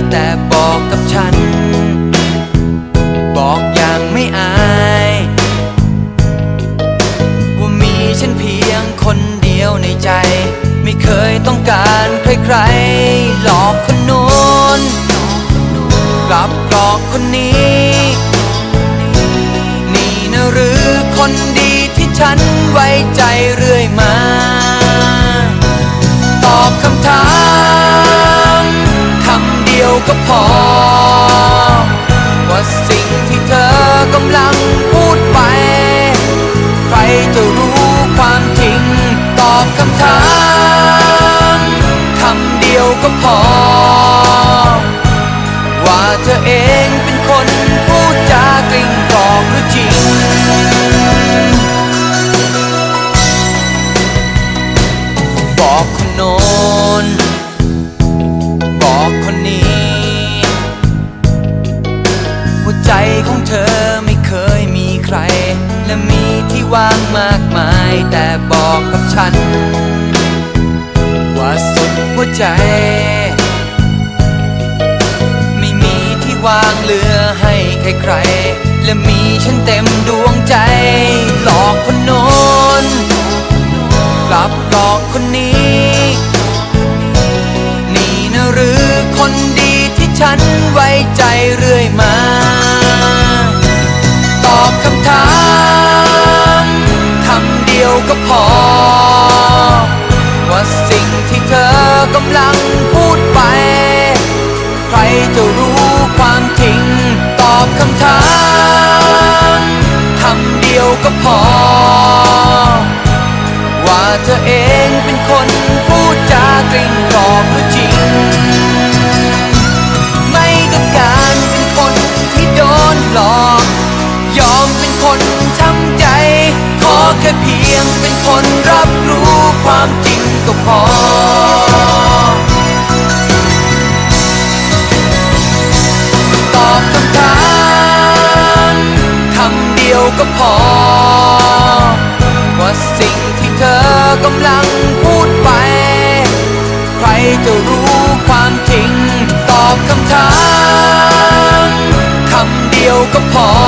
แต่บอกกับฉันบอกอย่างไม่อายว่ามีฉันเพียงคนเดียวในใจไม่เคยต้องการใครๆหลอกคนโน้นกลับหลอกคนนี้นี่นะหรือคนดีที่ฉันไว้ใจเรื่อยมาตอบคำถามคำเดียวก็พอว่าสิ่งที่เธอกำลังพูดไปใครจะรู้ความจริงตอบคำถามคำเดียวก็พอว่าเธอเองเป็นคนพูดจากลิ้งกรอกหรือจริงบอกคนโน้นบอกคนนี้หัวใจของเธอไม่เคยมีใครและมีที่ว่างมากมายแต่บอกกับฉันว่าสุดหัวใจไม่มีที่ว่างเหลือให้ใครๆและมีฉันเต็มดวงใจหลอกคนโน้นกลับหลอกคนนี้นี่นะหรือคนดีที่ฉันไว้ใจเรื่อยมาตอบคำถามคำเดียวก็พอว่าสิ่งที่เธอกำลังพูดไปใครจะรู้ความจริงตอบคำถามคำเดียวก็พอว่าเธอเองเป็นคนพูดจากลิ้งกรอกหรือจริงไม่ต้องการเป็นคนที่โดนหลอกยอมเป็นคนช้ำใจขอแค่เพียงเป็นคนรับรู้ความจริงก็พอตอบคำถามคำเดียวก็พอว่าสิ่งที่เธอกำลังพูดไปใครจะรู้ความจริงตอบคำถามคำเดียวก็พอ